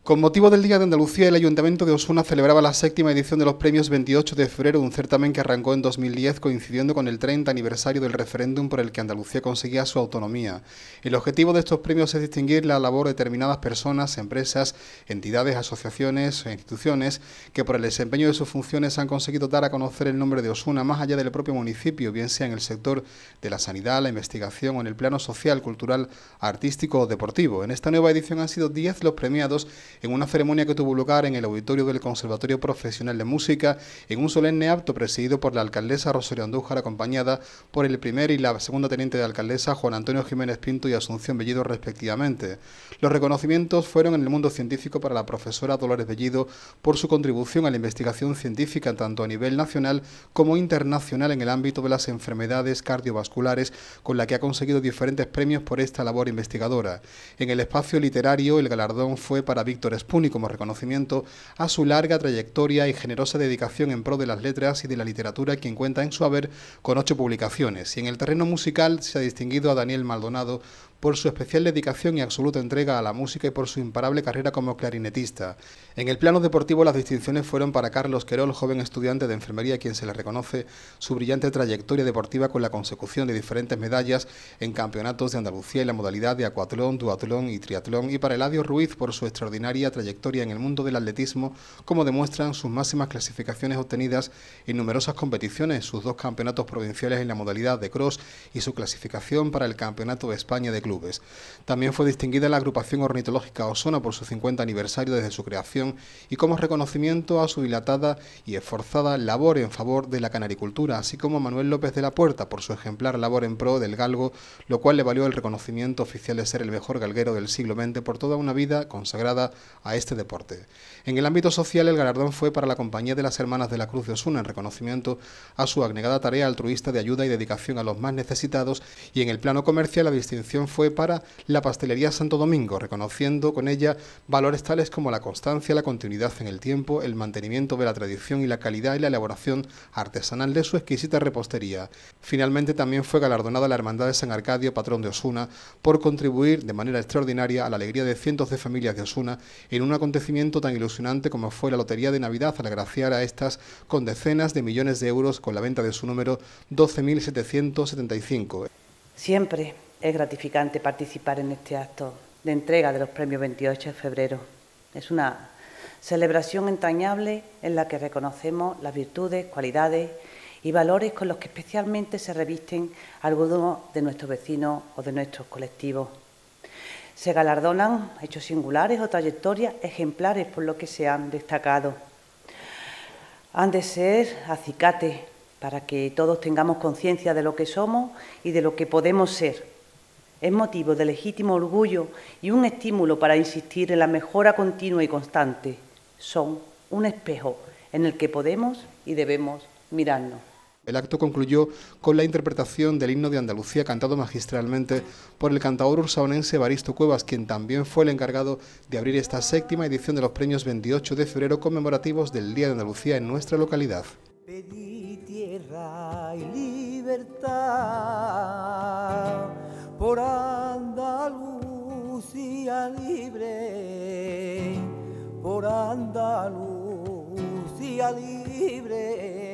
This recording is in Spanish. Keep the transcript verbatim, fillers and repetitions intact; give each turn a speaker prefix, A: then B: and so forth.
A: Con motivo del Día de Andalucía, el Ayuntamiento de Osuna celebraba la séptima edición de los premios veintiocho de febrero, un certamen que arrancó en dos mil diez coincidiendo con el treinta aniversario del referéndum por el que Andalucía conseguía su autonomía. El objetivo de estos premios es distinguir la labor de determinadas personas, empresas, entidades, asociaciones e instituciones que por el desempeño de sus funciones han conseguido dar a conocer el nombre de Osuna más allá del propio municipio, bien sea en el sector de la sanidad, la investigación o en el plano social, cultural, artístico o deportivo. En esta nueva edición han sido diez los premiados en una ceremonia que tuvo lugar en el auditorio del Conservatorio Profesional de Música, en un solemne acto presidido por la alcaldesa Rosario Andújar, acompañada por el primer y la segunda teniente de alcaldesa Juan Antonio Jiménez Pinto y Asunción Bellido respectivamente. Los reconocimientos fueron en el mundo científico para la profesora Dolores Bellido por su contribución a la investigación científica tanto a nivel nacional como internacional en el ámbito de las enfermedades cardiovasculares, con la que ha conseguido diferentes premios por esta labor investigadora. En el espacio literario, el galardón fue para Víctor Espuni como reconocimiento a su larga trayectoria y generosa dedicación en pro de las letras y de la literatura, quien cuenta en su haber con ocho publicaciones. Y en el terreno musical se ha distinguido a Daniel Maldonado por su especial dedicación y absoluta entrega a la música y por su imparable carrera como clarinetista. En el plano deportivo, las distinciones fueron para Carlos Querol, joven estudiante de enfermería, a quien se le reconoce su brillante trayectoria deportiva con la consecución de diferentes medallas en campeonatos de Andalucía en la modalidad de acuatlón, duatlón y triatlón, y para Eladio Ruiz por su extraordinaria trayectoria en el mundo del atletismo, como demuestran sus máximas clasificaciones obtenidas en numerosas competiciones, sus dos campeonatos provinciales en la modalidad de cross y su clasificación para el Campeonato de España de clubes. También fue distinguida la agrupación ornitológica Osona por su cincuenta aniversario desde su creación y como reconocimiento a su dilatada y esforzada labor en favor de la canaricultura, así como Manuel López de la Puerta por su ejemplar labor en pro del galgo, lo cual le valió el reconocimiento oficial de ser el mejor galguero del siglo veinte por toda una vida consagrada a este deporte. En el ámbito social, el galardón fue para la Compañía de las Hermanas de la Cruz de Osuna en reconocimiento a su abnegada tarea altruista de ayuda y dedicación a los más necesitados, y en el plano comercial la distinción fue para la Pastelería Santo Domingo, reconociendo con ella valores tales como la constancia, la continuidad en el tiempo, el mantenimiento de la tradición y la calidad y la elaboración artesanal de su exquisita repostería. Finalmente también fue galardonada la Hermandad de San Arcadio, patrón de Osuna, por contribuir de manera extraordinaria a la alegría de cientos de familias de Osuna en un acontecimiento tan ilusionante como fue la Lotería de Navidad, al agraciar a estas con decenas de millones de euros con la venta de su número doce mil setecientos setenta y cinco.
B: Siempre es gratificante participar en este acto de entrega de los premios veintiocho de febrero. Es una celebración entrañable en la que reconocemos las virtudes, cualidades y valores con los que especialmente se revisten algunos de nuestros vecinos o de nuestros colectivos. Se galardonan hechos singulares o trayectorias ejemplares por lo que se han destacado. Han de ser acicates para que todos tengamos conciencia de lo que somos y de lo que podemos ser. Es motivo de legítimo orgullo y un estímulo para insistir en la mejora continua y constante. Son un espejo en el que podemos y debemos mirarnos.
A: El acto concluyó con la interpretación del himno de Andalucía cantado magistralmente por el cantaor ursaonense Evaristo Cuevas, quien también fue el encargado de abrir esta séptima edición de los premios veintiocho de febrero conmemorativos del Día de Andalucía en nuestra localidad.
C: Pedí tierra y libertad por Andalucía libre, por Andalucía libre.